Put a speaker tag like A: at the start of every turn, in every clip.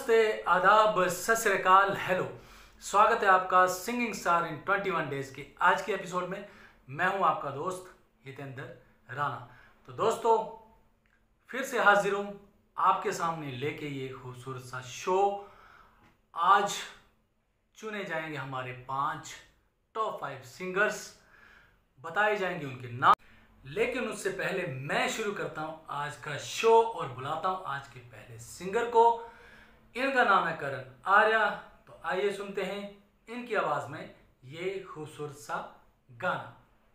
A: नमस्ते, आदाब, सत श्री अकाल, हेलो। स्वागत है आपका सिंगिंग स्टार इन 21 डेज के आज के एपिसोड में। मैं हूं आपका दोस्त हितेंद्र राणा। तो दोस्तों, फिर से हाजिर हूं आपके सामने लेके ये खूबसूरत सा शो। आज चुने जाएंगे हमारे 5 टॉप 5 सिंगर्स, बताए जाएंगे उनके नाम। लेकिन उससे पहले मैं शुरू करता हूं आज का शो और बुलाता हूं आज के पहले सिंगर को। इनका नाम है करण आर्या। तो आइए सुनते हैं इनकी आवाज में ये खूबसूरत सा गाना।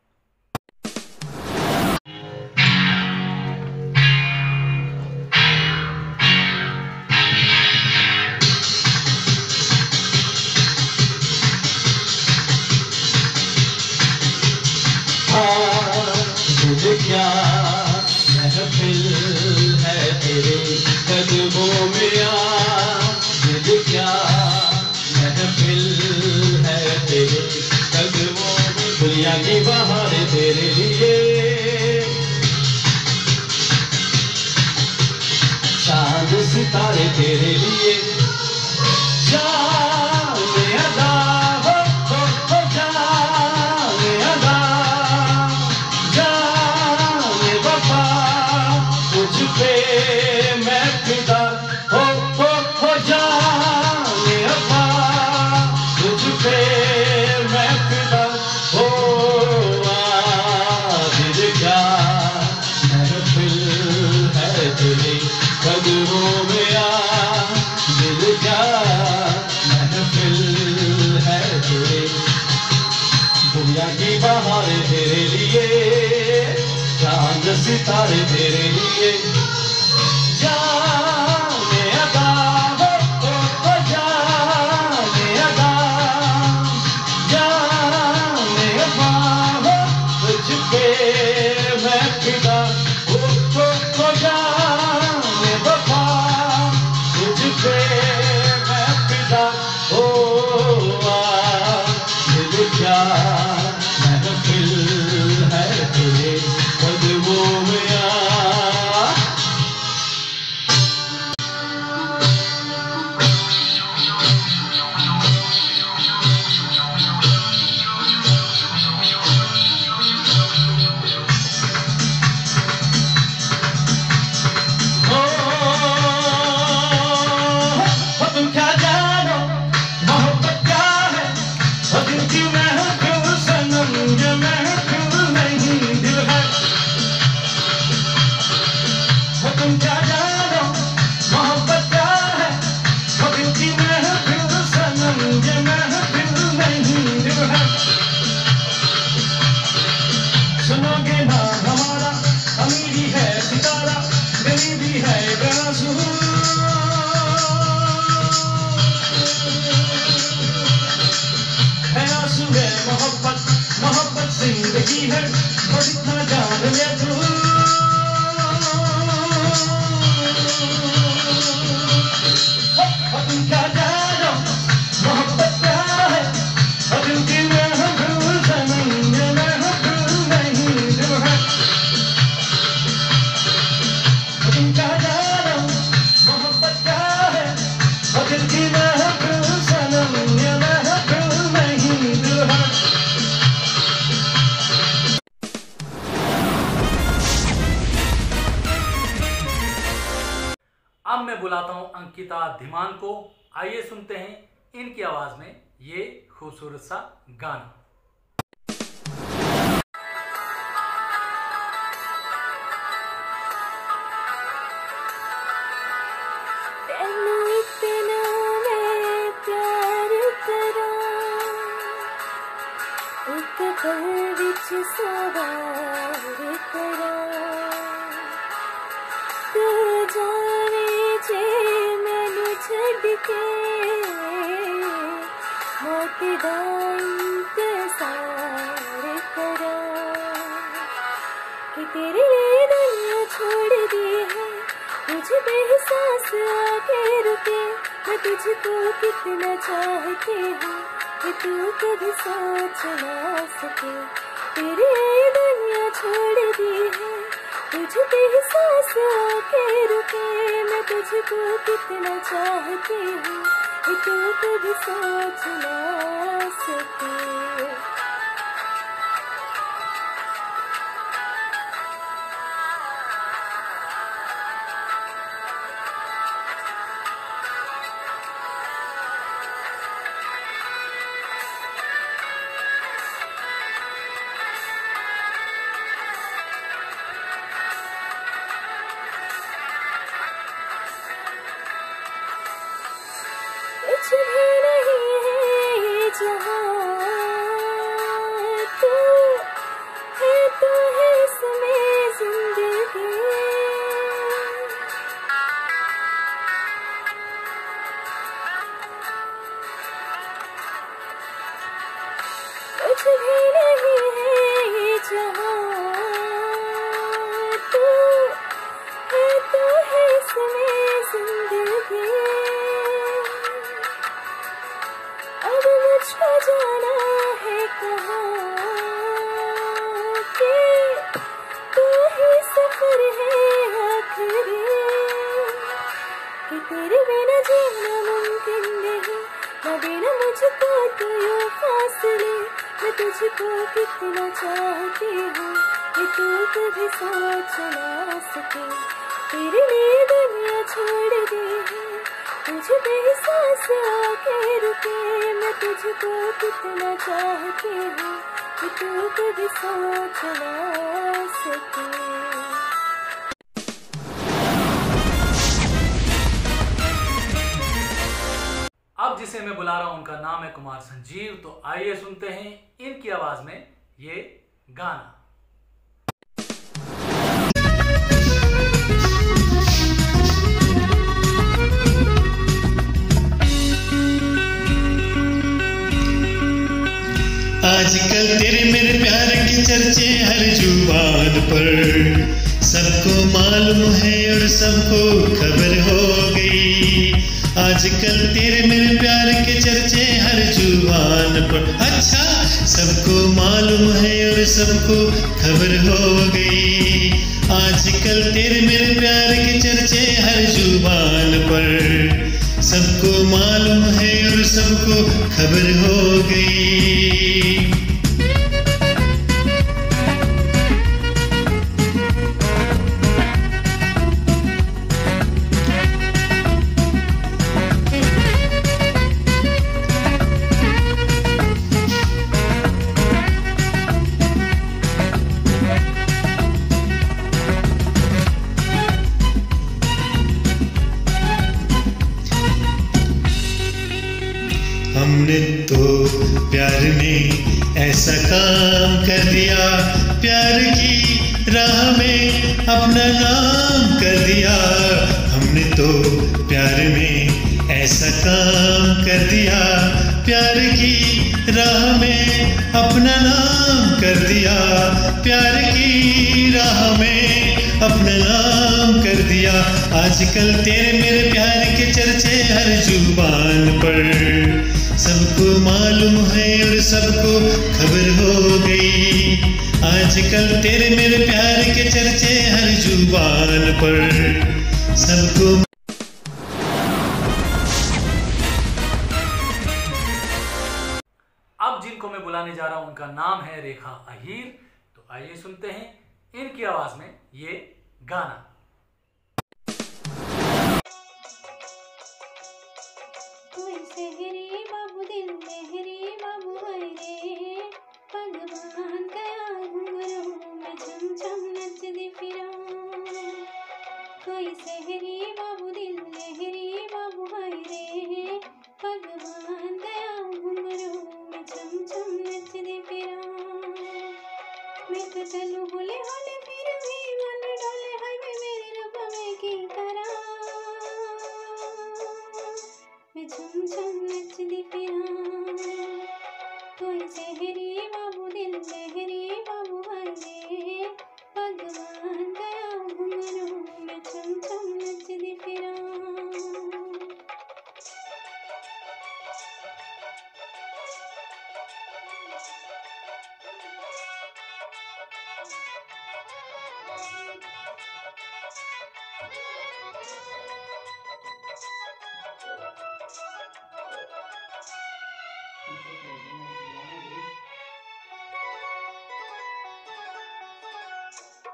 B: क्या महफिल है तेरे कदमों में आज, क्या महफिल है तेरे कदमों में। दुनिया की बहार तेरे लिए, चांद सितारे तेरे लिए। जाने अदा हो जाने अदा, तुझ पे मैं फिदा हो जाने अब्बा, तुझ पे मैं फिदा हो। दिल क्या महफिल है तेरे कदमों में दिल क्या महफिल है तेरे। दुनिया की बहार तेरे लिए, चांद सितारे तेरे लिए। जाने अदा हो जाने अदा, जाने अदा हो तुझ पे मैं फिदा हो जाने वफा, तुझ पे मैं फिदा हो। दिल क्या महफिल है तेरे कदमों में तुम क्या जानो मोहब्बत क्या है, और दिल की महफिल सनम ये महफिल नहीं दिल है। तुम क्या जानो मोहब्बत क्या है, और दिल की महफिल सनम ये महफिल नहीं दिल है। सुनोगे ना हमारा अमीरी है सितारा, गरीबी है बेआसू। मोहब्बत मोहब्बत जिंदगी है, और इतना जान ले तू। तुम क्या जानो मोहब्बत क्या है, और दिल की महफिल सनम ये महफिल नहीं दिल है। तुम क्या जानो मोहब्बत क्या है, और दिल की महफिल सनम ये महफिल नहीं दिल है।
A: अब मैं बुलाता हूं अंकिता धीमान को। आइए सुनते हैं इनकी आवाज में ये खूबसूरत सा गाना।
C: कि तेरे लिए दुनिया छोड़ दी है, तुझे बेहसास आके रुके। मैं तुझको कितना चाहती हूँ कि तू कभी सोच ना सके। तेरे लिए दुनिया छोड़ दी है, तुझ पे ही सांस आके रुके, मैं तुझको कितना चाहती हूँ ये तू कभी सोच ना सके। कुछ भी नहीं है ये जहाँ, तू है इसमें जिंदगी। कुछ भी नहीं है ये जहाँ, तू है इसमें जिंदगी। अब मुझको जाना है कहाँ कि तू ही सफर है आखिरी, कि तेरे बिना जीना मुमकिन नहीं, न देना मुझको तो यूं फासले। मैं तुझको कितना चाहती हूँ कि तू कभी सोच ना सके। तेरे लिए दुनिया छोड़ दी है, तुझ पे ही सांस आके रुके, मैं तुझको कितना चाहती हूँ कि तू कभी सोच ना सके।
A: अब जिसे मैं बुला रहा हूं उनका नाम है कुमार संजीव। तो आइए सुनते हैं इनकी आवाज में ये गाना।
D: आजकल तेरे मेरे प्यार के चर्चे हर जुबान पर, सबको मालूम है और सबको खबर हो गई। आजकल तेरे मेरे प्यार के चर्चे हर जुबान पर, अच्छा सबको मालूम है और सबको खबर हो गई। आजकल तेरे मेरे प्यार के चर्चे हर जुबान पर, सबको मालूम है और सबको खबर हो गई। हमने तो प्यार में ऐसा काम कर दिया, प्यार की राह में अपना नाम कर दिया। हमने तो प्यार में ऐसा काम कर दिया, प्यार की राह में अपना नाम कर दिया। प्यार की राह में अपना नाम कर दिया। आजकल तेरे मेरे प्यार के चर्चे हर जुबान पर, सबको मालूम है और सबको खबर हो गई। आजकल तेरे मेरे प्यार के चर्चे हर जुबान पर, सबको।
A: अब जिनको मैं बुलाने जा रहा हूं उनका नाम है रेखा अहीर। तो आइए सुनते हैं इनकी आवाज में ये गाना।
C: कोई सहरी बाबू दिल लहरी बाबू है रे, भगवान गया घुंघरू में झम झम नचदी फिरा। कोई सहरी बाबू दिल लहरी बाबू है रे, भगवान गया घुंघरू में झम झम नचदी फिरा। मैं तो चलूं होले होले फिर भी मन डोले, हाय वे मेरे रब्बा मैं की करा। मैं झम झम नचदी फिरा। कोई सहरी बाबू दिल लहरी बाबू है रे, भगवान गया घुंघरू में झम झम नचदी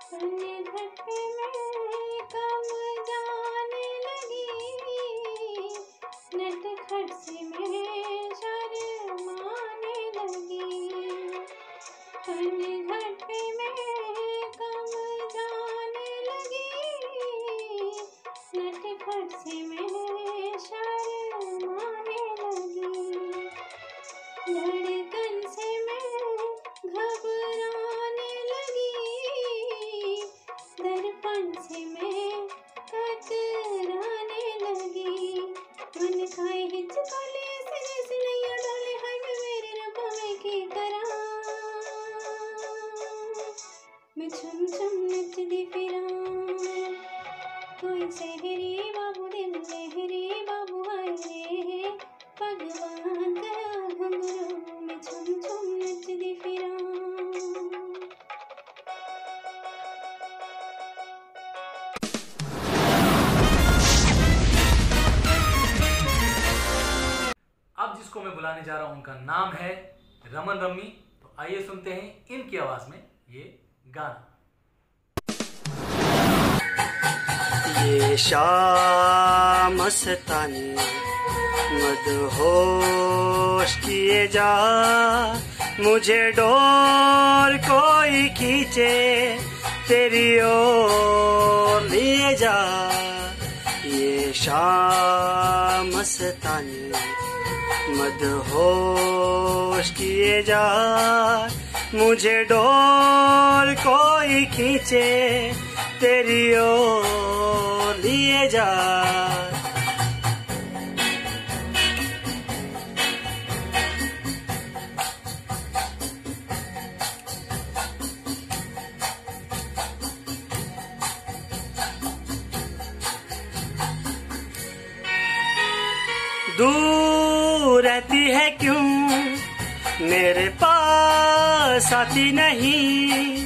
C: घट में कम जाने लगी, नटखट से मैं शर्माने लगी। घट में कम जाने लगी, नटखट से मैं शर्माने लगी। धड़कन से मैं घबराने लगी, दर्पण से मैं कतराने लगी। मन खाए हिचकोले से जैसे नैया डाले हाय मैं मेरे रब्बा मैं की करा। मैं छम छम नचदी फिरां, कोई सहरी बाबू दिल लहरी बाबू हाय रे भगवान का घुंघरू। मैं छम छम नचदी फिरां।
A: अब जिसको मैं बुलाने जा रहा हूं उनका नाम है रमन रम्मी। तो आइए सुनते हैं इनकी आवाज में ये गाना।
E: ये शाम मस्तानी मदहोश किए जा, मुझे डोर कोई खींचे तेरी ओर लिए जा। ये शाम मस्तानी मदहोश किए जा, मुझे डोर कोई खींचे तेरी ओर लिए जा। दूर रहती है क्यों मेरे पास आती नहीं,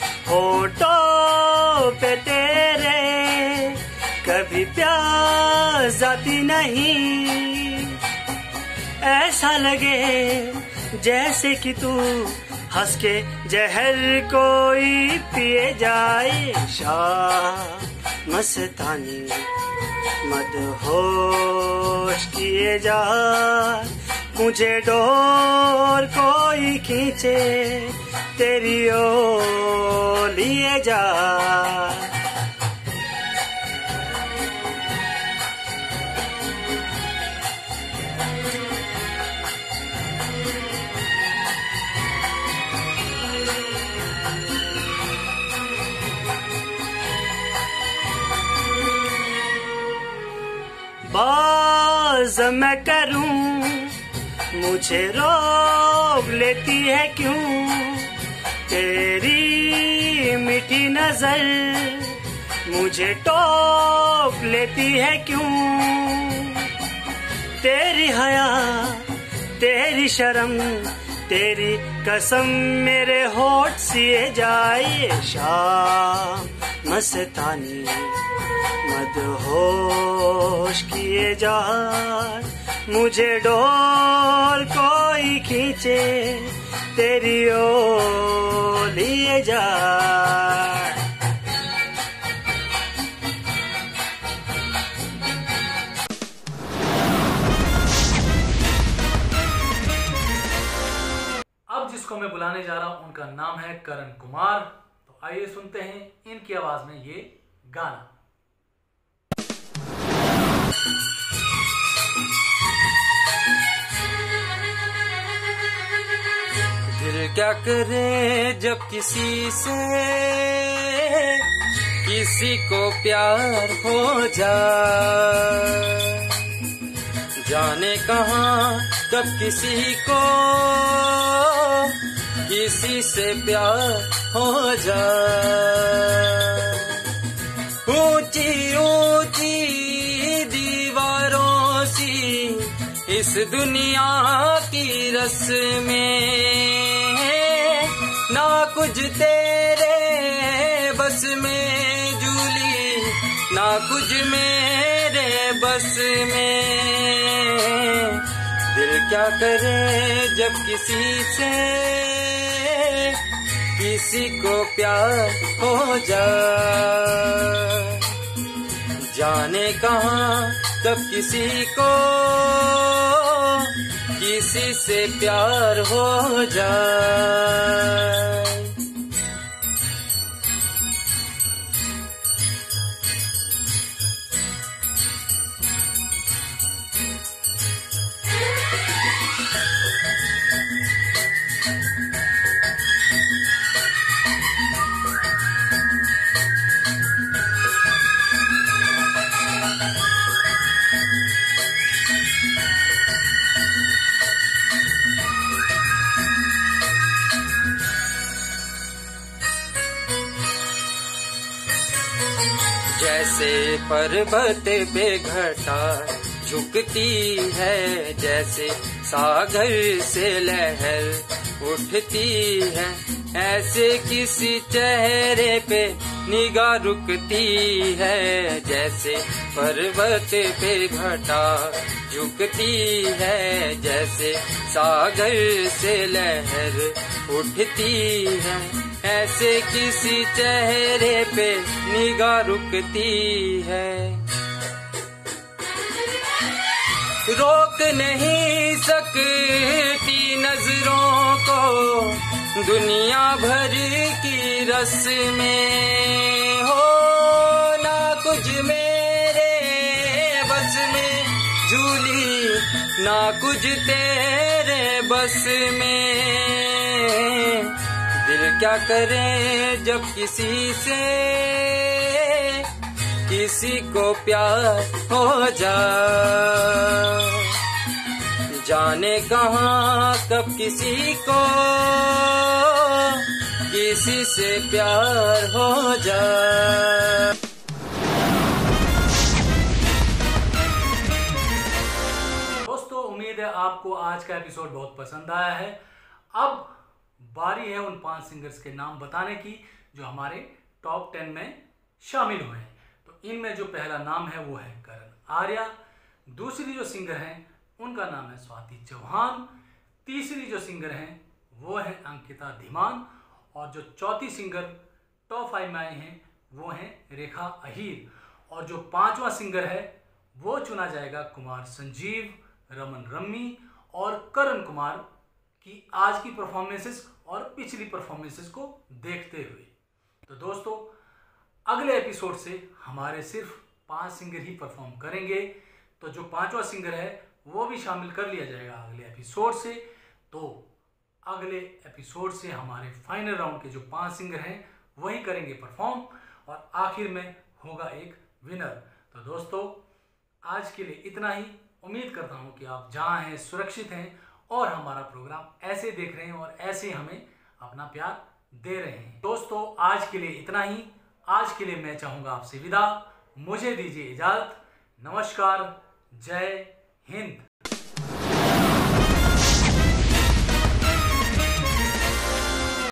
E: होठों पे तेरे कभी प्यास आती नहीं। ऐसा लगे जैसे कि तू हंस के जहर कोई पिए जाए। शाम मस्तानी मदहोश किए जा, मुझे डोर कोई खींचे तेरी ओर लिए जा। बाज़ मैं करूं मुझे रोक लेती है क्यों, तेरी मीठी नजर मुझे टोक लेती है क्यों। तेरी हया तेरी शर्म तेरी कसम मेरे होठ सिए जाए। शाम मस्तानी मदहोश किए जा, मुझे डोर कोई खींचे तेरी ओर लिए जा।
A: अब जिसको मैं बुलाने जा रहा हूं उनका नाम है करण कुमार। तो आइए सुनते हैं इनकी आवाज में ये गाना।
F: दिल क्या करे जब किसी से किसी को प्यार हो जाए, जाने कहाँ कब किसी को किसी से प्यार हो जाए। ऊंची ऊंची दीवारों सी इस दुनिया की रस्में, ना कुछ तेरे बस में जूली ना कुछ मेरे बस में। दिल क्या करे जब किसी से किसी को प्यार हो जाए, जाने कहाँ कब किसी को किसी से प्यार हो जाए। जैसे पर्वत पे घटा झुकती है, जैसे सागर से लहर उठती है, ऐसे किसी चेहरे पे निगाह रुकती है। जैसे पर्वत पे घटा झुकती है, जैसे सागर से लहर उठती है, ऐसे किसी चेहरे पे निगाह रुकती है। रोक नहीं सकती नजरों को दुनिया भर की रस्में, हो ना कुछ मेरे बस में झूली, ना कुछ तेरे बस में। दिल क्या करे जब किसी से किसी को प्यार हो जाए, जाने कहाँ कब किसी को किसी से प्यार हो जाए।
A: दोस्तों, उम्मीद है आपको आज का एपिसोड बहुत पसंद आया है। अब बारी है उन 5 सिंगर्स के नाम बताने की जो हमारे टॉप 10 में शामिल हुए हैं। तो इनमें जो पहला नाम है वो है करण आर्या, दूसरी जो सिंगर हैं उनका नाम है स्वाति चौहान, तीसरी जो सिंगर हैं वो है अंकिता धीमान, और जो चौथी सिंगर टॉप 5 में आई हैं वो हैं रेखा अहीर, और जो 5वां सिंगर है वो चुना जाएगा कुमार संजीव, रमन रम्मी और करण कुमार की आज की परफॉर्मेंसेस और पिछली परफॉर्मेंसेस को देखते हुए। तो दोस्तों, अगले एपिसोड से हमारे सिर्फ 5 सिंगर ही परफॉर्म करेंगे, तो जो 5वां सिंगर है वो भी शामिल कर लिया जाएगा अगले एपिसोड से। तो अगले एपिसोड से हमारे फाइनल राउंड के जो 5 सिंगर हैं वही करेंगे परफॉर्म, और आखिर में होगा एक विनर। तो दोस्तों, आज के लिए इतना ही। उम्मीद करता हूँ कि आप जहाँ हैं सुरक्षित हैं और हमारा प्रोग्राम ऐसे देख रहे हैं और ऐसे हमें अपना प्यार दे रहे हैं। दोस्तों, आज के लिए इतना ही। आज के लिए मैं चाहूँगा आपसे विदा, मुझे दीजिए इजाज़त। नमस्कार, जय हिंद।